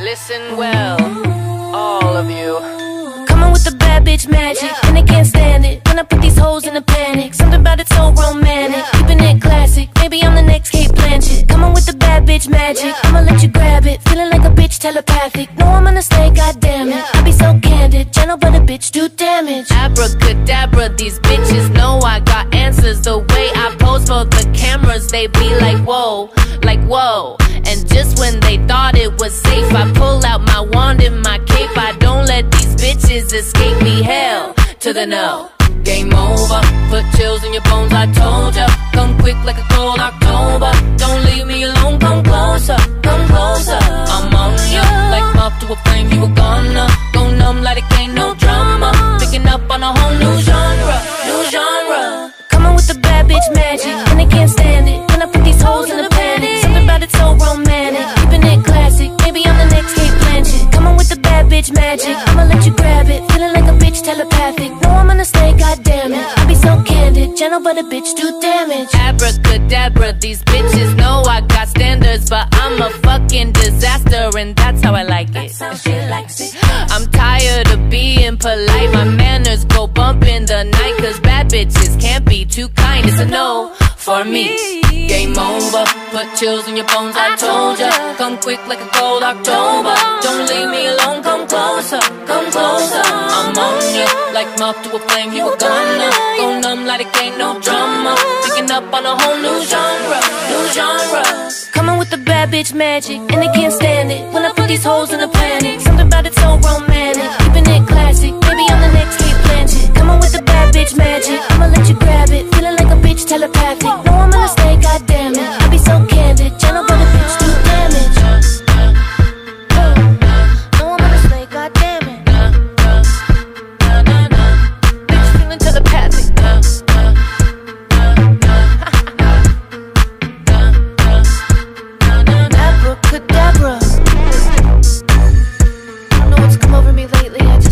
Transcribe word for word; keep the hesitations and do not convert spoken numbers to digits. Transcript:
listen well, all of you. Coming with the bad bitch magic, and they can't stand it when I put these hoes in a panic. Something about it so romantic, keeping it classic. Maybe I'm the next Kate Blanchett. Coming with the bad bitch magic, I'ma let you grab it. Feeling like a bitch telepathic. No, I'm gonna stay, goddammit. I be so candid, gentle but a bitch do damage. Abracadabra, these bitches know I got answers. The way I pose for the cameras, they be like whoa, like whoa. And just when they thought it was safe, I pull out my wand and my cape. I don't let these bitches escape me. Hell to the no. Game over, put chills in your bones, I told ya. Come quick like a cold October. Don't leave me alone, come closer, come closer. I'm on ya, like moth to a flame, you a gonna go numb like it ain't no drama. Picking up on a whole new genre, new genre. Coming with the bad bitch magic, and they can't stand it when I put these hoes in a panic. Something about it so romantic, keeping it classic. Maybe I'm the next Kate Blanchett. Coming with the bad bitch magic, I'ma let you grab it. Feeling like a bitch telepathic. No, I'm gonna stay, goddammit. I be so candid, gentle but a bitch do damage. Abracadabra, these bitches know I got standards, but I'm a fucking disaster, and that's how I like it. That's how she likes it. I'm tired of being polite, my manners go bump in the night. Cause bad bitches can't be too kind, it's a no for me. Game over, put chills in your bones, I told ya. Come quick like a cold October. Don't leave me alone, come closer, come closer. I'm on ya, like moth to a flame, you a gonna go numb like it ain't no drama. Picking up on a whole new genre, new genre. Coming with the bad bitch magic, and they can't stand it when I put these hoes in a panic. Something about it so romantic, keeping it classic. Maybe I'm the next Kate Blanchett. Coming with the bad bitch magic, I'ma let you grab it. Feeling like a bitch telepathic. No, I'm gonna stay, goddammit. I be so candid, gentle but a bitch do damage. No, I'm gonna stay, goddammit. Bitch feeling telepathic. Abracadabra. I don't know what's come over me lately. I just